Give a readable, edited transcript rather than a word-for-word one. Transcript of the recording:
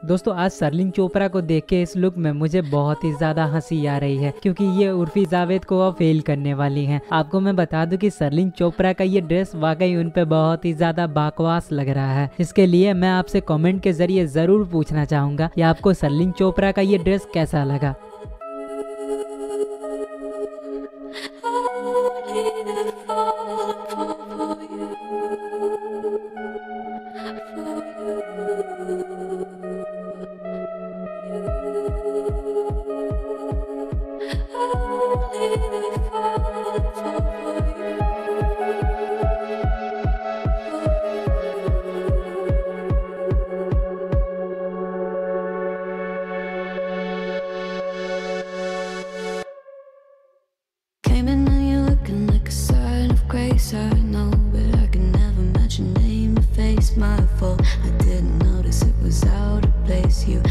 दोस्तों आज शर्लिन चोपड़ा को देख के इस लुक में मुझे बहुत ही ज्यादा हंसी आ रही है, क्योंकि ये उर्फी जावेद को अब फेल करने वाली हैं। आपको मैं बता दूं कि शर्लिन चोपड़ा का ये ड्रेस वाकई उन पे बहुत ही ज्यादा बकवास लग रहा है। इसके लिए मैं आपसे कमेंट के जरिए जरूर पूछना चाहूंगा कि आपको शर्लिन चोपड़ा का ये ड्रेस कैसा लगा। Came in and you're looking like a sign of grace. I know, but I can never match your name or face. My fault, I didn't notice it was out of place. You